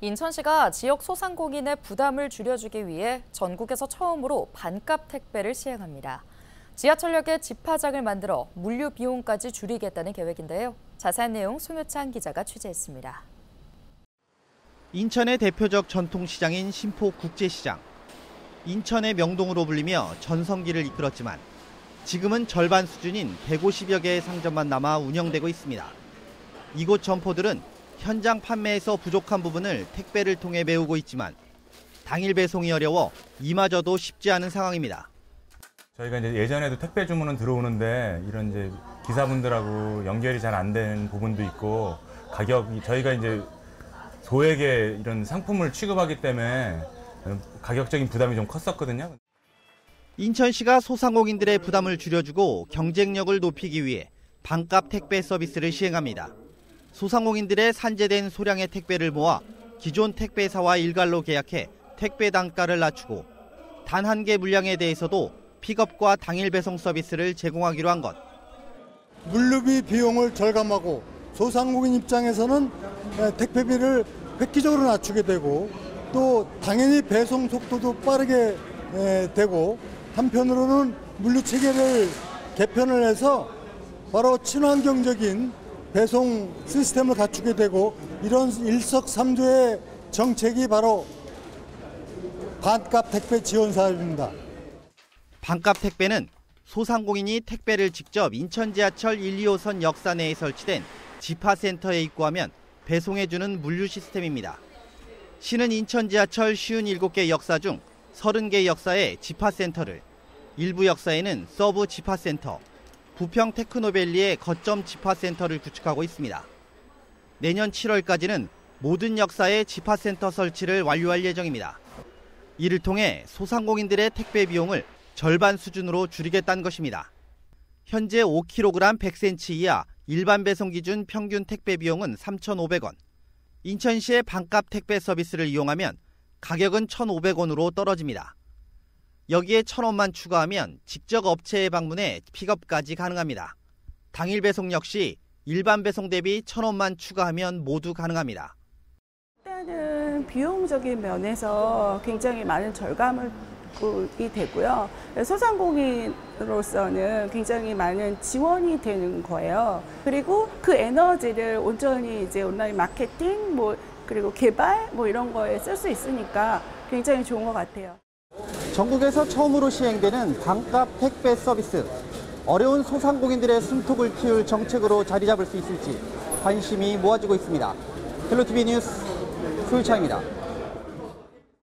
인천시가 지역 소상공인의 부담을 줄여주기 위해 전국에서 처음으로 반값 택배를 시행합니다. 지하철역에 집화장을 만들어 물류 비용까지 줄이겠다는 계획인데요. 자세한 내용 송효찬 기자가 취재했습니다. 인천의 대표적 전통시장인 신포국제시장. 인천의 명동으로 불리며 전성기를 이끌었지만 지금은 절반 수준인 150여 개의 상점만 남아 운영되고 있습니다. 이곳 점포들은 현장 판매에서 부족한 부분을 택배를 통해 메우고 있지만 당일 배송이 어려워 이마저도 쉽지 않은 상황입니다. 저희가 이제 예전에도 택배 주문은 들어오는데 이런 이제 기사분들하고 연결이 잘 안 되는 부분도 있고 가격이 저희가 이제 소액의 이런 상품을 취급하기 때문에 가격적인 부담이 좀 컸었거든요. 인천시가 소상공인들의 부담을 줄여주고 경쟁력을 높이기 위해 반값 택배 서비스를 시행합니다. 소상공인들의 산재된 소량의 택배를 모아 기존 택배사와 일괄로 계약해 택배 단가를 낮추고 단 한 개 물량에 대해서도 픽업과 당일 배송 서비스를 제공하기로 한 것. 물류비 비용을 절감하고 소상공인 입장에서는 택배비를 획기적으로 낮추게 되고 또 당연히 배송 속도도 빠르게 되고 한편으로는 물류 체계를 개편을 해서 바로 친환경적인 배송 시스템을 갖추게 되고 이런 일석삼조의 정책이 바로 반값 택배 지원 사업입니다. 반값 택배는 소상공인이 택배를 직접 인천 지하철 1, 2호선 역사 내에 설치된 집화센터에 입고하면 배송해주는 물류 시스템입니다. 시는 인천 지하철 57개 역사 중 30개 역사에 집화센터를, 일부 역사에는 서브 집화센터, 부평 테크노밸리의 거점 집화센터를 구축하고 있습니다. 내년 7월까지는 모든 역사에 집화센터 설치를 완료할 예정입니다. 이를 통해 소상공인들의 택배 비용을 절반 수준으로 줄이겠다는 것입니다. 현재 5kg 100cm 이하 일반 배송 기준 평균 택배 비용은 3,500원. 인천시의 반값 택배 서비스를 이용하면 가격은 1,500원으로 떨어집니다. 여기에 1,000원만 추가하면 직접 업체에 방문해 픽업까지 가능합니다. 당일 배송 역시 일반 배송 대비 1,000원만 추가하면 모두 가능합니다. 일단은 비용적인 면에서 굉장히 많은 절감이 되고요. 소상공인으로서는 굉장히 많은 지원이 되는 거예요. 그리고 그 에너지를 온전히 이제 온라인 마케팅, 그리고 개발, 이런 거에 쓸 수 있으니까 굉장히 좋은 것 같아요. 전국에서 처음으로 시행되는 반값 택배 서비스. 어려운 소상공인들의 숨통을 키울 정책으로 자리 잡을 수 있을지 관심이 모아지고 있습니다. 헬로티비 뉴스 소유차입니다.